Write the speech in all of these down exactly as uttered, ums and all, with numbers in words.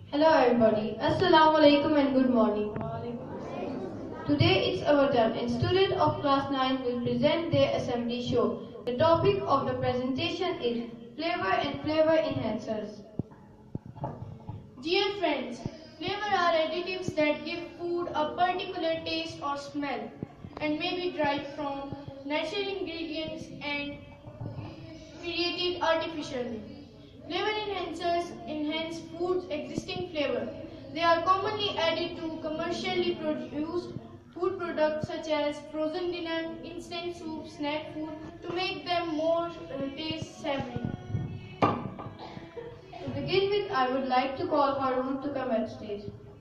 Hello everybody. Assalamu alaikum and good morning. Today it's our turn and students of class nine will present their assembly show. The topic of the presentation is flavor and flavor enhancers. Dear friends, flavor are additives that give food a particular taste or smell and may be derived from natural ingredients and created artificially. Flavor enhancers enhance food's existing flavor. They are commonly added to commercially produced food products such as frozen dinner, instant soup, snack food to make them more uh, taste savory. To begin with, I would like to call Harun to come at stage.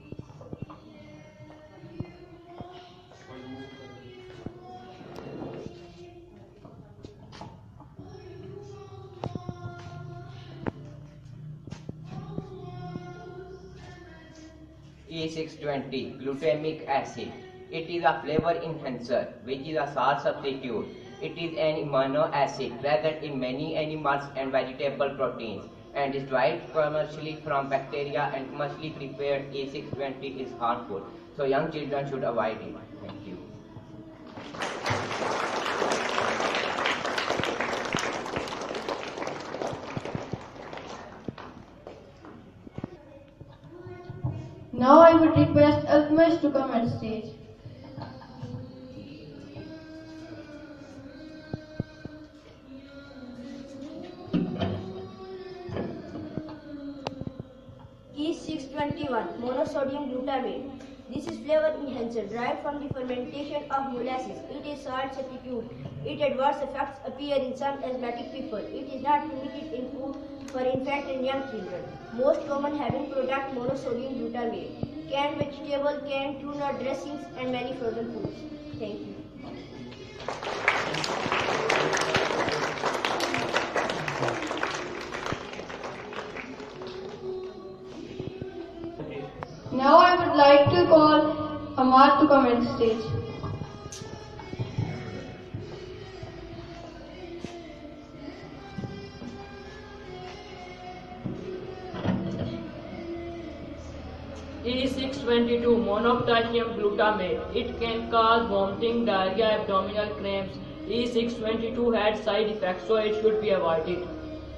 E six twenty glutamic acid. It is a flavor enhancer, which is a salt substitute. It is an amino acid present in many animals and vegetable proteins and is derived commercially from bacteria, and commercially prepared E six twenty is harmful. So young children should avoid it. Thank you. Now I would request Alchemist to come at stage. E six twenty-one monosodium glutamate. This is flavor enhancer derived from the fermentation of molasses. It is salt substitute. Its adverse effects appear in some asthmatic people. It is not permitted in food for infant and young children. Most common having product monosodium glutamate. Canned vegetable, canned tuna dressings and many frozen foods. Thank you. Now I would like to call Ahmad to come at stage. E six twenty-two monopotassium glutamate. It can cause vomiting, diarrhea, abdominal cramps. E six twenty-two had side effects, so it should be avoided.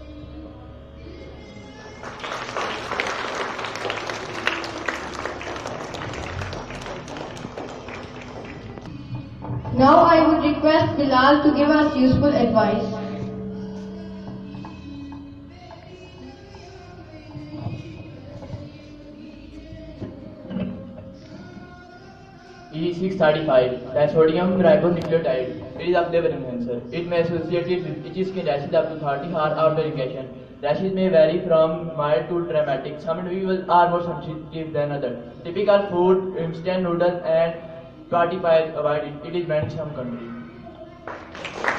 Now I would request Bilal to give us useful advice. E six thirty-five disodium ribonucleotide. It is a flavor enhancer. It may associate it with itchy skin rashes up to thirty hours after irrigation. Rashes may vary from mild to dramatic. Some individuals are more sensitive than others. Typical food, instant noodles and party pies avoided. It is banned in some countries.